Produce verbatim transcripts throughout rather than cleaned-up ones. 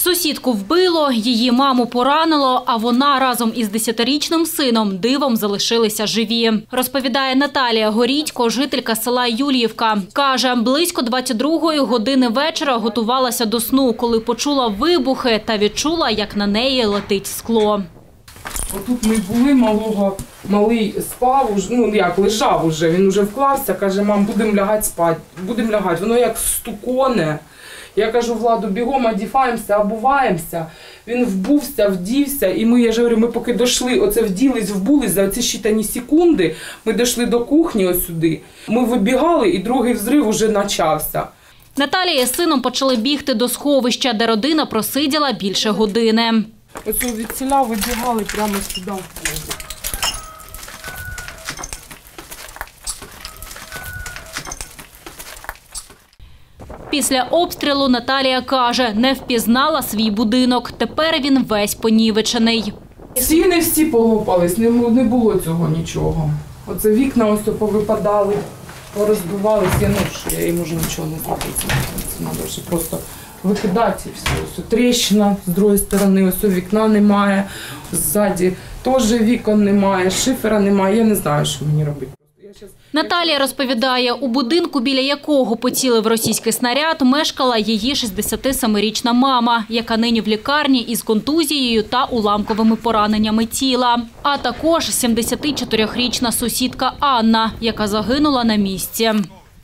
Сусідку вбило, її маму поранило, а вона разом із десятирічним сином дивом залишилися живі. Розповідає Наталія Горідько, жителька села Юліївка. Каже, близько двадцять другої години вечора готувалася до сну, коли почула вибухи та відчула, як на неї летить скло. Отут ми були, малого, малий спав, ну як, лежав уже, він вже вклався, каже, мам, будемо лягати спати, будемо лягати. Воно як стуконе. Я кажу, Владу, бігом одягаємося, обуваємося. Він вбувся, вдівся, і ми, я ж говорю, ми поки дійшли, оце вділись, вбулись, за ці щитані секунди, ми дійшли до кухні ось сюди. Ми вибігали, і другий взрив уже почався. Наталія з сином почали бігти до сховища, де родина просиділа більше години. Ось від села вибігали прямо сюди в поле. Після обстрілу Наталія каже, не впізнала свій будинок. Тепер він весь понівечений. Стіни всі полопались, не було цього нічого. Оце вікна ось повипадали, порозбивалися. Я, ну, що я їм уже нічого не зробити. Це треба вже просто викидати і все. Ось тріщина з другої сторони, ось вікна немає, ззаді теж вікон немає, шифера немає. Я не знаю, що мені робити. Наталія розповідає, у будинку, біля якого поцілив російський снаряд, мешкала її шістдесятисемирічна мама, яка нині в лікарні із контузією та уламковими пораненнями тіла. А також сімдесятичотирирічна сусідка Анна, яка загинула на місці.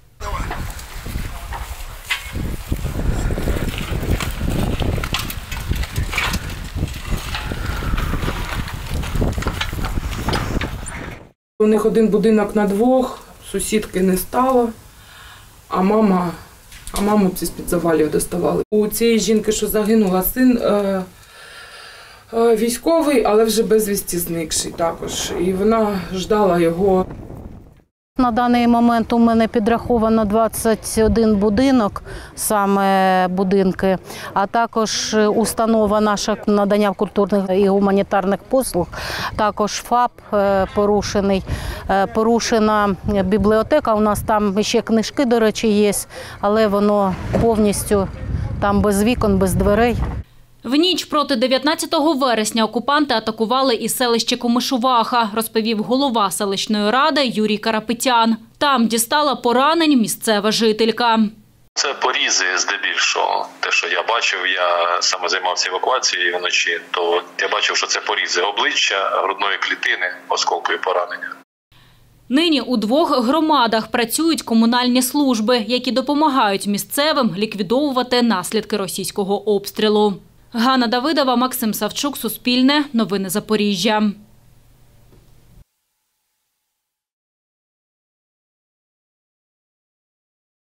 У них один будинок на двох, сусідки не стало, а мама, а маму ці з-під завалів доставали. У цієї жінки, що загинула, син е, е, військовий, але вже безвісті зникший також. І вона ждала його. На даний момент у мене підраховано двадцять один будинок, саме будинки, а також установа наша надання культурних і гуманітарних послуг, також ФАП порушений, порушена бібліотека, у нас там ще книжки, до речі, є, але воно повністю там без вікон, без дверей. В ніч проти дев'ятнадцятого вересня окупанти атакували і селище Комишуваха, розповів голова селищної ради Юрій Карапетян. Там дістала поранень місцева жителька. Це порізи здебільшого. Те, що я бачив, я саме займався евакуацією вночі, то я бачив, що це порізи обличчя, грудної клітини, осколкові поранення. Нині у двох громадах працюють комунальні служби, які допомагають місцевим ліквідовувати наслідки російського обстрілу. Ганна Давидова, Максим Савчук, Суспільне, Новини Запоріжжя.